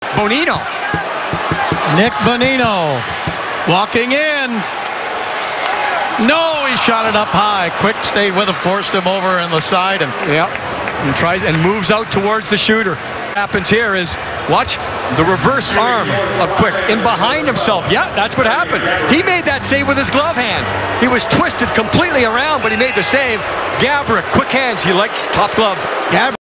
Bonino. Nick Bonino walking in. No, he shot it up high. Quick stayed with him, forced him over on the side, and and tries and moves out towards the shooter. What happens here is, watch the reverse arm of Quick in behind himself. Yeah, that's what happened. He made that save with his glove hand. He was twisted completely around, but he made the save. Gabrick, quick hands. He likes top glove.